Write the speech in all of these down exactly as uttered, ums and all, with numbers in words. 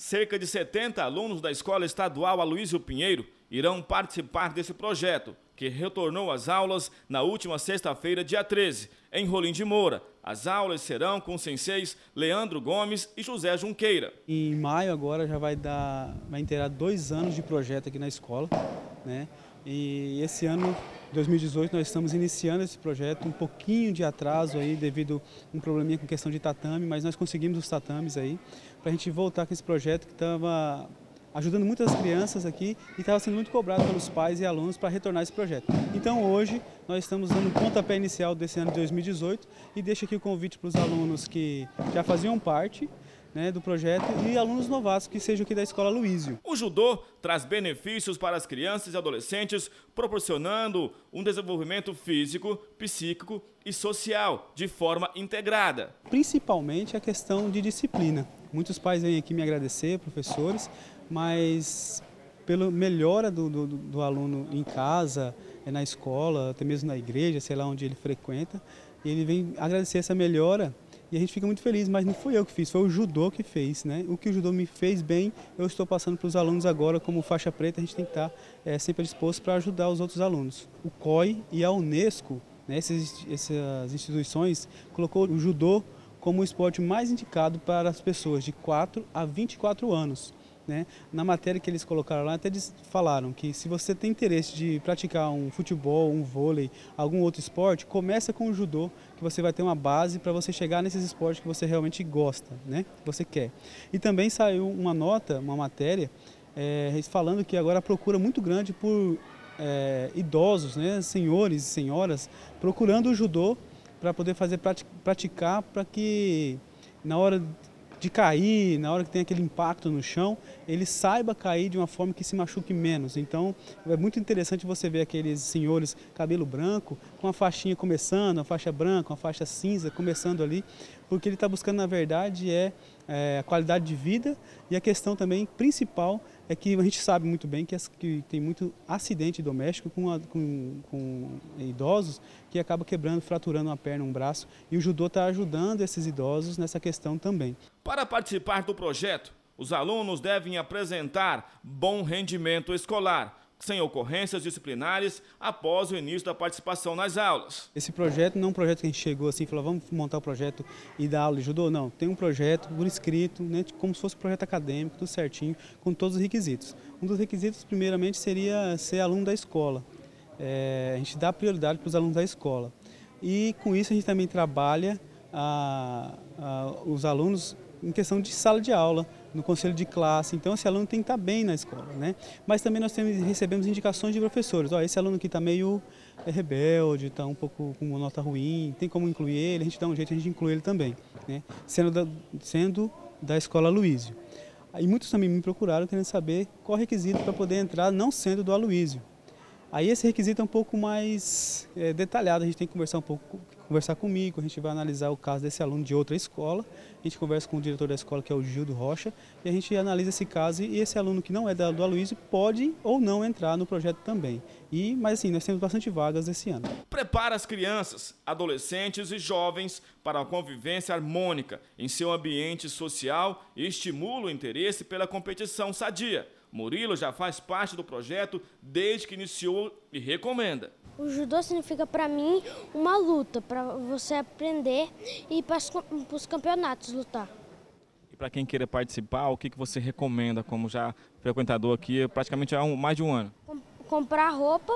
Cerca de setenta alunos da Escola Estadual Aloysio Pinheiro irão participar desse projeto, que retornou às aulas na última sexta-feira, dia treze, em Rolim de Moura. As aulas serão com os senseis Leandro Gomes e José Junqueira. Em maio agora já vai dar, vai inteirar dois anos de projeto aqui na escola, né? E esse ano, dois mil e dezoito, nós estamos iniciando esse projeto, um pouquinho de atraso aí devido a um probleminha com questão de tatame, mas nós conseguimos os tatames aí para a gente voltar com esse projeto que estava ajudando muitas crianças aqui e estava sendo muito cobrado pelos pais e alunos para retornar esse projeto. Então hoje nós estamos dando o pontapé inicial desse ano de dois mil e dezoito e deixo aqui o convite para os alunos que já faziam parte, né, do projeto e alunos novatos que sejam aqui da Escola Aloysio. O judô traz benefícios para as crianças e adolescentes, proporcionando um desenvolvimento físico, psíquico e social de forma integrada. Principalmente a questão de disciplina. Muitos pais vêm aqui me agradecer, professores, mas pela melhora do, do, do aluno em casa, na escola, até mesmo na igreja, sei lá onde ele frequenta, ele vem agradecer essa melhora. E a gente fica muito feliz, mas não fui eu que fiz, foi o judô que fez, né? O que o judô me fez bem, eu estou passando para os alunos agora, como faixa preta, a gente tem que estar é, sempre disposto para ajudar os outros alunos. O C O I e a Unesco, né, essas, essas instituições, colocou o judô como o esporte mais indicado para as pessoas de quatro a vinte e quatro anos. Né? Na matéria que eles colocaram lá, até eles falaram que se você tem interesse de praticar um futebol, um vôlei, algum outro esporte, começa com o judô, que você vai ter uma base para você chegar nesses esportes que você realmente gosta, né? Que você quer. E também saiu uma nota, uma matéria, é, falando que agora a procura muito grande por é, idosos, né? Senhores e senhoras, procurando o judô para poder fazer praticar, para que na hora de cair, na hora que tem aquele impacto no chão, ele saiba cair de uma forma que se machuque menos. Então, é muito interessante você ver aqueles senhores cabelo branco, com a faixinha começando, a faixa branca, uma faixa cinza começando ali, porque ele está buscando, na verdade, é, é a qualidade de vida e a questão também principal é que a gente sabe muito bem que, as, que tem muito acidente doméstico com, a, com, com idosos que acaba quebrando, fraturando uma perna, um braço, e o judô está ajudando esses idosos nessa questão também. Para participar do projeto, os alunos devem apresentar bom rendimento escolar, sem ocorrências disciplinares após o início da participação nas aulas. Esse projeto não é um projeto que a gente chegou assim e falou, vamos montar o projeto e dar aula de judô, não. Tem um projeto por escrito, né, como se fosse um projeto acadêmico, tudo certinho, com todos os requisitos. Um dos requisitos, primeiramente, seria ser aluno da escola. É, a gente dá prioridade para os alunos da escola. E com isso a gente também trabalha a, a, os alunos em questão de sala de aula, no conselho de classe, então esse aluno tem que estar bem na escola, né? Mas também nós temos, recebemos indicações de professores, ó, esse aluno aqui está meio é, rebelde, está um pouco com uma nota ruim, tem como incluir ele, a gente dá um jeito, a gente inclui ele também, né? Sendo da, sendo da Escola Aloysio. Aí muitos também me procuraram querendo saber qual é o requisito para poder entrar não sendo do Aloysio. Aí esse requisito é um pouco mais é, detalhado, a gente tem que conversar um pouco, conversar comigo, a gente vai analisar o caso desse aluno de outra escola, a gente conversa com o diretor da escola, que é o Gildo Rocha, e a gente analisa esse caso e esse aluno que não é do Aloysio pode ou não entrar no projeto também. E, mas assim, nós temos bastante vagas esse ano. Prepara as crianças, adolescentes e jovens para a convivência harmônica em seu ambiente social e estimula o interesse pela competição sadia. Murilo já faz parte do projeto desde que iniciou e recomenda. O judô significa para mim uma luta, para você aprender e ir para os campeonatos lutar. E para quem queira participar, o que, que você recomenda como já frequentador aqui praticamente há um, mais de um ano? Com, comprar roupa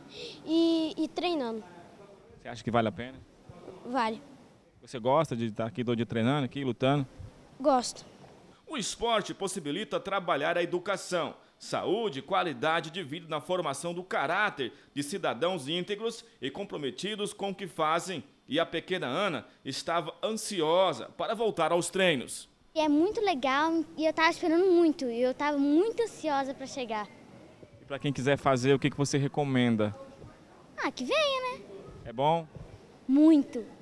e ir treinando. Você acha que vale a pena? Vale. Você gosta de estar aqui todo dia treinando, aqui lutando? Gosto. O esporte possibilita trabalhar a educação, saúde e qualidade de vida na formação do caráter de cidadãos íntegros e comprometidos com o que fazem. E a pequena Ana estava ansiosa para voltar aos treinos. É muito legal e eu estava esperando muito, e eu estava muito ansiosa para chegar. E para quem quiser fazer, o que, que você recomenda? Ah, que venha, né? É bom? Muito.